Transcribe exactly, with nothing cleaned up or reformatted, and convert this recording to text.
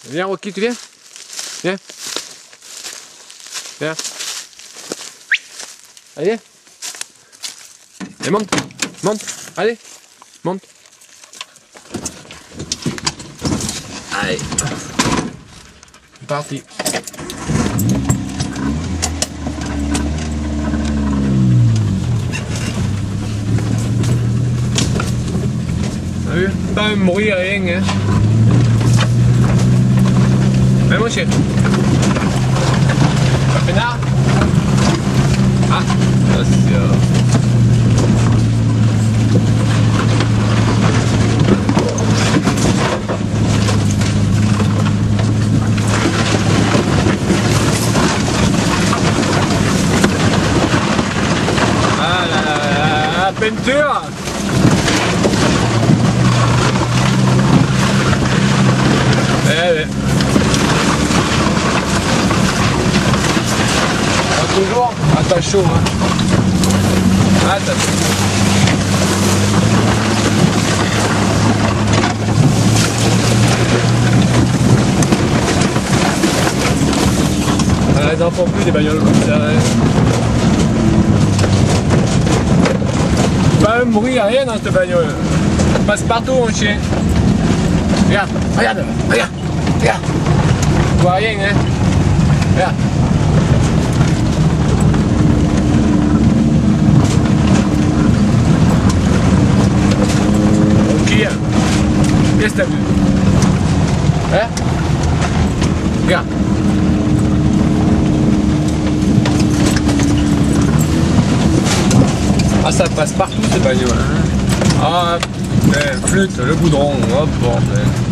Viens Rocky, tu viens? Viens. Viens. Allez. Et monte. Monte. Allez. Monte. Allez. C'est parti. T'as vu? Pas un bruit, rien. Hein. Mais mon chien. Pas peinard? Ah, attention. Ah la, la, la peinture. Eh oui. Toujours. Ah t'as chaud hein. Ah t'as chaud. Ah, ils n'en font plus des bagnoles comme ça. Hein. Pas un bruit, rien dans cette bagnole. Passe partout mon chien. Regarde, regarde, regarde, regarde. Tu vois rien hein. Regarde. Qu'est-ce que t'as vu? Hein? Regarde. Ah ça passe partout ces bagnoles. Hein? Ah, putain, flûte, le goudron, hop, bordel.